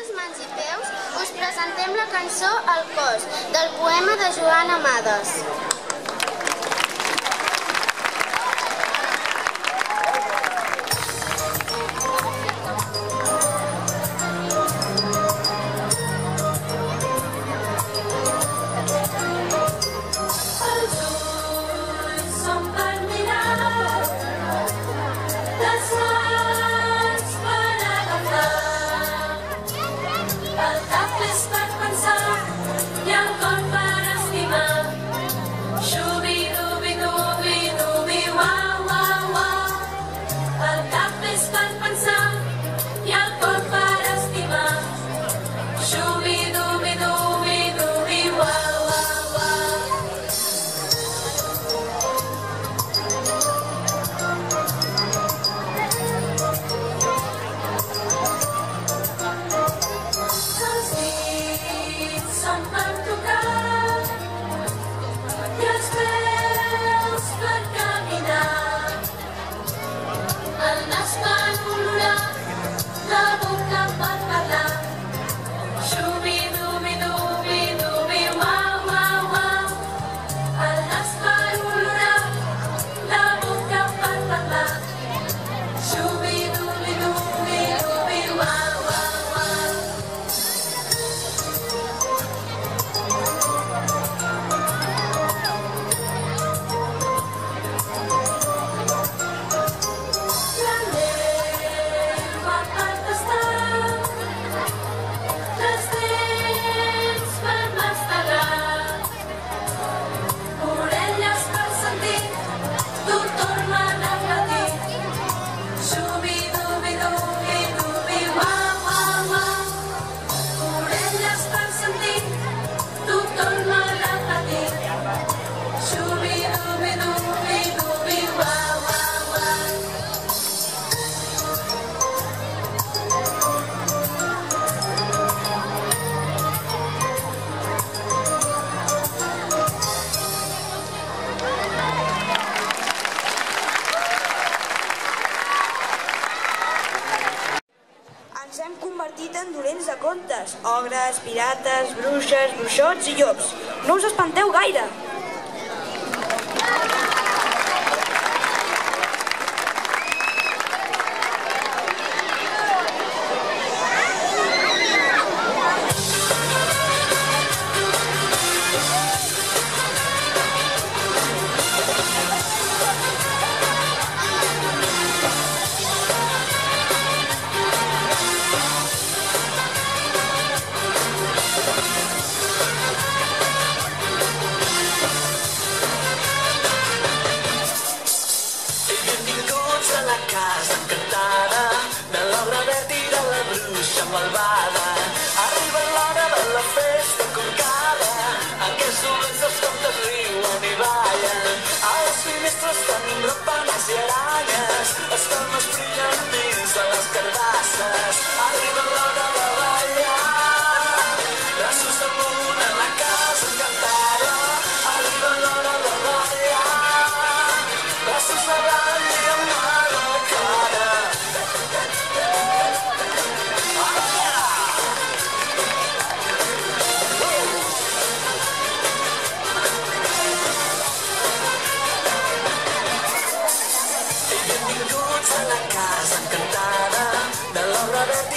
les mans i peus, us presentem la cançó El cos, del poema de Joan Amades. Ens hem convertit en dolents de contes, ogres, pirates, bruixes, bruixots i llops. No us espanteu gaire! Casa encantada de l'obra Berti de la bruixa malvada. Arriba l'hora de la festa concada, aquests dolents dels contes riuen i ballen. A les finestres tenim rapanes i aranyes, els cames brillen dins de les carbasses. Arriba l'hora de ballar, braços damunt en la casa encantada. Arriba l'hora de ballar, braços davant i amb a la casa encantada de l'obra Berti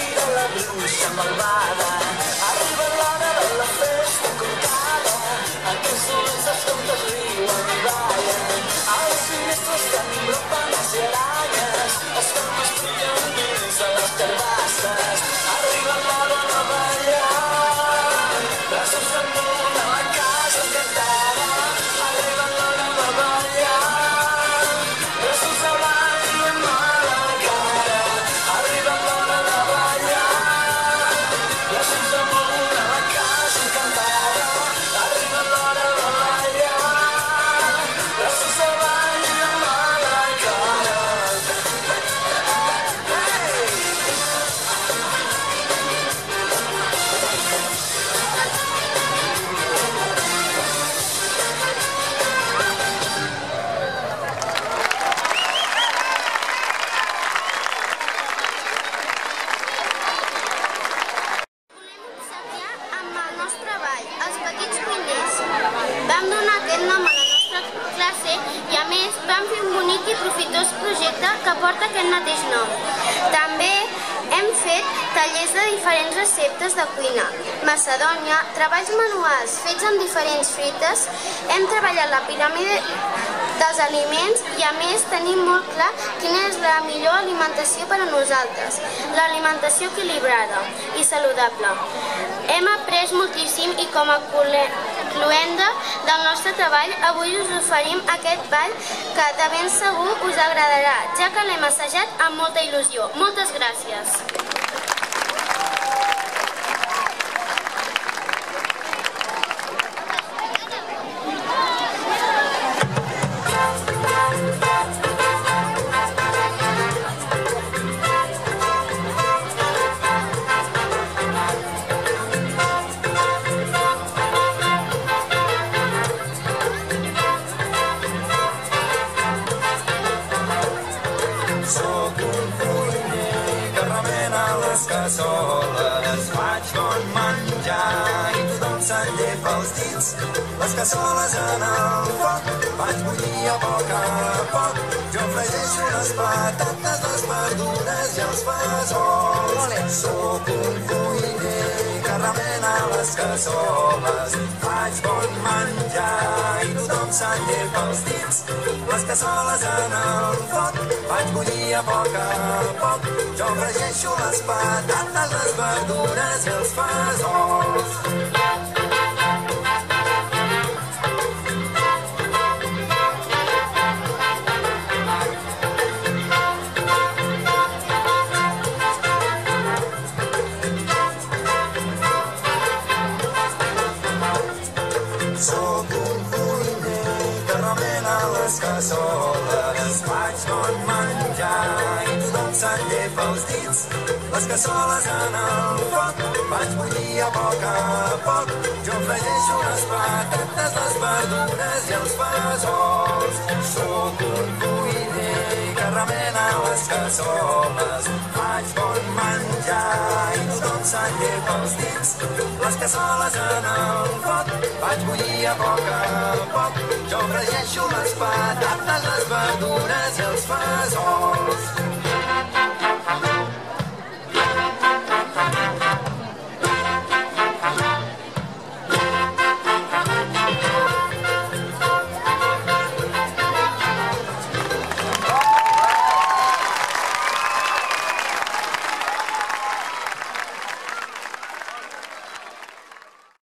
que porta aquest mateix nom. També hem fet tallers de diferents receptes de cuina, macedònia, treballs manuals fets amb diferents fruites, hem treballat la piràmide dels aliments i a més tenim molt clar quina és la millor alimentació per a nosaltres, l'alimentació equilibrada i saludable. Hem après moltíssim i com a cluenda del nostre treball avui us oferim aquest ball que de ben segur us agradarà, ja que l'hem assajat amb molta il·lusió. Moltes gràcies! Cassoles, faig bon menjar i tothom se'n llepa els dits. Les cassoles en el foc, vaig bullir a poc, jo fregeixo les patates, les verdures i els fesols. Soc un cuiner que remena les cassoles, faig bon menjar i tothom se'n llepa els dits. Les cassoles en el foc, vaig bullir a poc, jo fregeixo les patates, les verdures i els fesols. Soc un cuiner que remena les cassoles, faig bon menjar i tothom se'n llepa els dits. Les cassoles en el foc, vaig bullir a poc, jo fregeixo les patates, les verdures i els fesols. Soc un cuiner que remena les cassoles, faig bon menjar i tothom se'n llepa els dits. Les cassoles en el foc, vaig bullir a poc, jo fregeixo les patates, les verdures i els fesols.